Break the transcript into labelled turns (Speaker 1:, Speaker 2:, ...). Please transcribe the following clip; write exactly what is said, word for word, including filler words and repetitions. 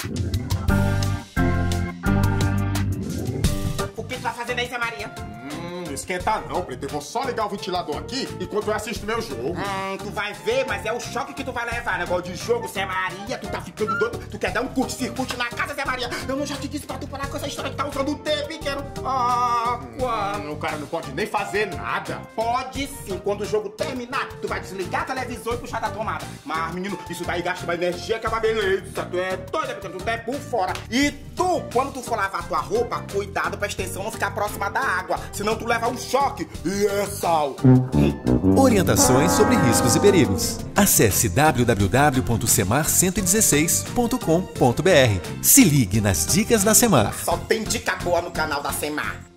Speaker 1: O que tu tá fazendo aí, Zé Maria?
Speaker 2: Hum, não esquenta não, preto. Eu vou só ligar o ventilador aqui enquanto eu assisto meu jogo.
Speaker 1: Hum, tu vai ver, mas é o choque que tu vai levar. Negócio de jogo, Zé Maria, tu tá ficando doido. Tu quer dar um curto-circuito na casa, Zé Maria? Eu não já te disse pra tu parar com essa história que tá usando o T, pequeno. Ah, quando?
Speaker 2: Hum, o cara não pode nem fazer nada.
Speaker 1: Pode sim, quando o jogo terminar, tu vai desligar a televisão e puxar da tomada. Mas, menino, isso daí gasta uma energia que é uma beleza. Tu é doida, pequeno, tu é por fora. E tu, quando tu for lavar tua roupa, cuidado pra extensão não ficar próxima da água. Senão tu leva um choque e é sal.
Speaker 3: Orientações sobre riscos e perigos. Acesse w w w ponto semar cento e dezesseis ponto com ponto b r. Se ligue nas dicas da Semar.
Speaker 1: Só tem dica boa no canal da Semar.